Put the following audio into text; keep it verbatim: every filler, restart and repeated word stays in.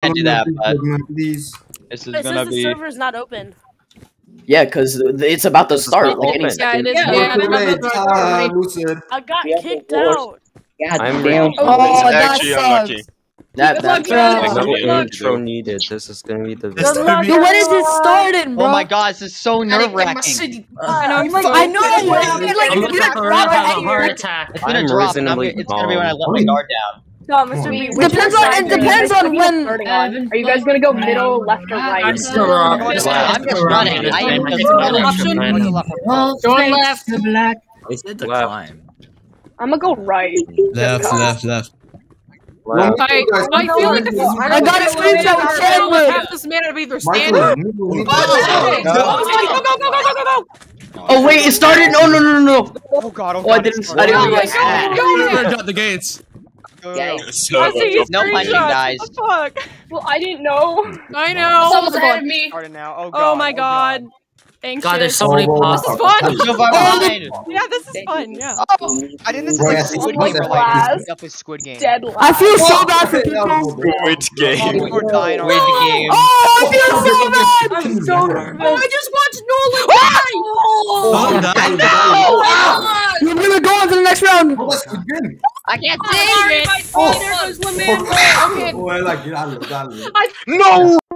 can't do that, but Please. this is It gonna says be. the server's not open. Yeah, because it's about to start. Like any Yeah, second. it is. Yeah, Yeah, too late. Ah, loser. I got Yeah, kicked of course. out. God I'm damn. Oh, that actually unlucky. sucks. That Good that's luck, No Good luck. intro needed. This is gonna be the Dude, when is it starting, bro? Oh my god, this is so nerve wracking. I know. I'm Like, so I know. excited. Like, like, I'm you're looking not for a dropping heart any- attack. It's gonna I'm drop. And I'm, reasonably it's gonna be when I let my guard down. No, Mister B. It depends on. It depends on when. Are you guys gonna go middle, left, or right? I'm still wrong. I'm just running. I am just running. Well, Going left. The black. Is it the Left. climb? I'm gonna go right. Left, left, left. Wow. I, I feel like this is. I got a screenshot with Chandler. Half this man of either standing. Michael, move, move, Go, go, go, go, go, go, go, go! Oh wait, it started. No, no, no, no, no. Oh god, oh god. Oh, I didn't. I didn't realize. Go, Got the gates. So, I see his No punching, screenshots. guys. What the fuck? Well, I didn't know. I know. Someone's ahead of me. Started now. Oh god. Oh my god. Anxious. God, there's so many Oh, This is possible. fun. So far behind. Yeah, this is fun. Yeah. Oh, I didn't. This is Bro, like yeah, Squid it's Game. like Like, last. this is Squid Game. Dead last. I feel so bad for people. which Oh, game? people are dying Squid already. Game. Oh, I feel so bad. I'm so nervous. Oh, I just watched Nolan die. You're gonna go on to the next round. Oh, that's good game. I can't Sorry, see my it. father was lamented. Okay. Oh, I like it. I love it. No.